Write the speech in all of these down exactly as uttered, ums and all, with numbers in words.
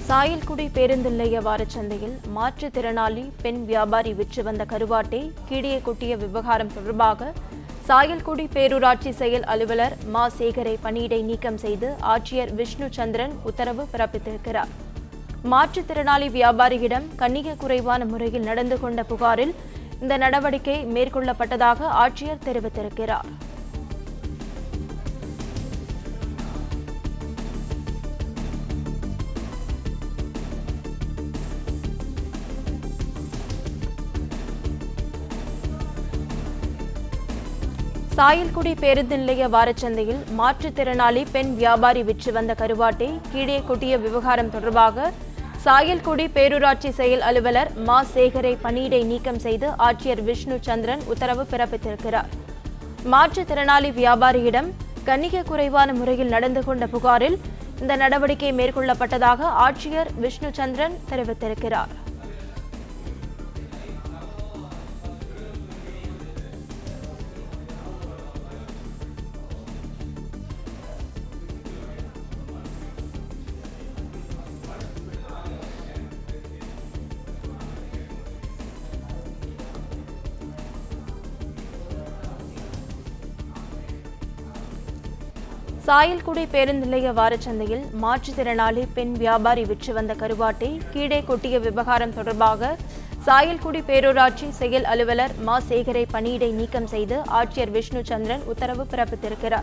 சாயல்குடி பேருந்து நிலைய வாரச்சந்தையில் மாற்றுத்திறனாளி பெண் வியாபாரி விற்று வந்த கருவாட்டை கீழே கொட்டிய விவகாரம் தொடர்பாக சாயல்குடி பேரூராட்சி செயல் அலுவலர் மா சேகரை பணியிடை நீக்கம் செய்து ஆட்சியர் விஷ்ணு சந்திரன் உத்தரவு பிறப்பித்திருக்கிறார். மாற்றுத்திறனாளி வியாபாரியிடம் கண்ணிய குறைவான முறையில் நடந்து கொண்ட புகாரில் இந்த நடவடிக்கை மேற்கொள்ளப்பட்டதாக ஆட்சியர் தெரிவித்திருக்கிறார். சாயல்குடி பேருந்து நிலைய வாரச்சந்தையில் மாற்றுத்திறனாளி பெண் வியாபாரி விற்று வந்த கருவாட்டை கீழே கொட்டிய விவகாரம் தொடர்பாக சாயல்குடி பேரூராட்சி செயல் அலுவலர் மா சேகரை பணியிடை நீக்கம் செய்து ஆட்சியர் விஷ்ணு சந்திரன் உத்தரவு பிறப்பித்திருக்கிறார். மாற்றுத்திறனாளி வியாபாரியிடம் கண்ணிய குறைவான முறையில் நடந்து கொண்ட புகாரில் இந்த நடவடிக்கை மேற்கொள்ளப்பட்டதாக ஆட்சியர் விஷ்ணு சந்திரன் தெரிவித்திருக்கிறார். சாயல்குடி பேருந்து நிலைய வாரச்சந்தையில் மாற்றுத்திறனாளி பெண் வியாபாரி விற்று வந்த கருவாட்டை கீழே கொட்டிய விவகாரம் தொடர்பாக சாயல்குடி பேரூராட்சி செயல் அலுவலர் மா சேகரை பணியிடை நீக்கம் செய்து ஆட்சியர் விஷ்ணு சந்திரன் உத்தரவு பிறப்பித்திருக்கிறார்.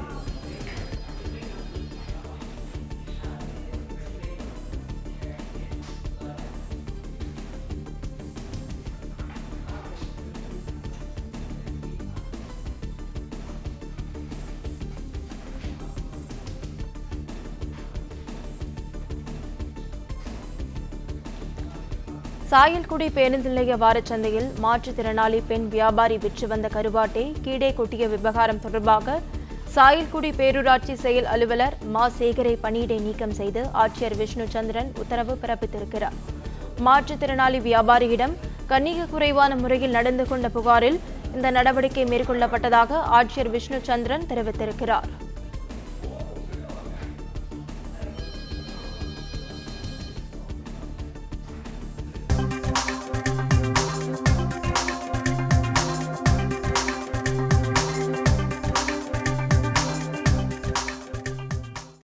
சாயல்குடி பேருந்து நிலைய வாரச்சந்தையில் மாற்றுத்திறனாளி பெண் வியாபாரி விற்று வந்த கருவாட்டை கீழே கொட்டிய விவகாரம் தொடர்பாக சாயல்குடி பேரூராட்சி செயல் அலுவலர் மா சேகரை பணியிடை நீக்கம் செய்து ஆட்சியர் விஷ்ணு சந்திரன் உத்தரவு பிறப்பித்திருக்கிறார். மாற்றுத்திறனாளி வியாபாரியிடம் கண்ணிய குறைவான முறையில் நடந்து கொண்ட புகாரில் இந்த நடவடிக்கை மேற்கொள்ளப்பட்டதாக ஆட்சியர் விஷ்ணு சந்திரன் தெரிவித்திருக்கிறார்.